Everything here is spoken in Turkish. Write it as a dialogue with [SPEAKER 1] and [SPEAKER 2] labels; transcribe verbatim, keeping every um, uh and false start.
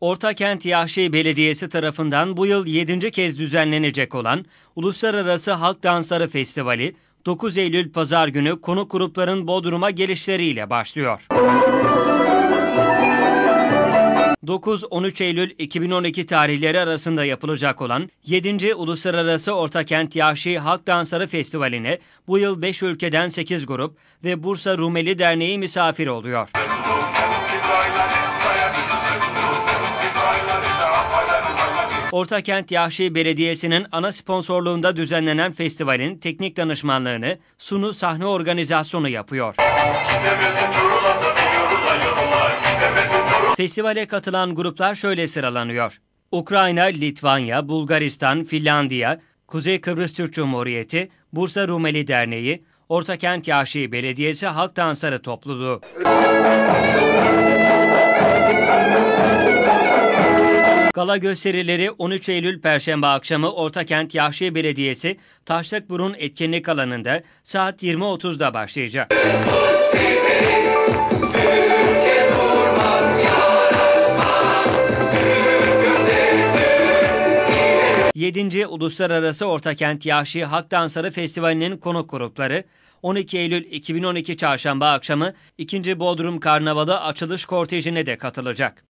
[SPEAKER 1] Ortakent Yahşi Belediyesi tarafından bu yıl yedinci kez düzenlenecek olan Uluslararası Halk Dansları Festivali, dokuz Eylül Pazar günü konuk grupların Bodrum'a gelişleriyle başlıyor. dokuz on üç Eylül iki bin on iki tarihleri arasında yapılacak olan yedinci Uluslararası Ortakent Yahşi Halk Dansları Festivali'ne bu yıl beş ülkeden sekiz grup ve Bursa Rumeli Derneği misafir oluyor. Ortakent Yahşi Belediyesi'nin ana sponsorluğunda düzenlenen festivalin teknik danışmanlığını Sunu sahne organizasyonu yapıyor. Festivale katılan gruplar şöyle sıralanıyor: Ukrayna, Litvanya, Bulgaristan, Finlandiya, Kuzey Kıbrıs Türk Cumhuriyeti, Bursa Rumeli Derneği, Ortakent Yahşi Belediyesi Halk Dansları Topluluğu. Gala gösterileri on üç Eylül Perşembe akşamı Ortakent Yahşi Belediyesi Taşlıkburun Etkinlik Alanı'nda saat yirmi otuzda başlayacak. yedinci Uluslararası Ortakent Yahşi Halk Dansları Festivali'nin konuk grupları on iki Eylül iki bin on iki Çarşamba akşamı ikinci Bodrum Karnavalı açılış kortejine de katılacak.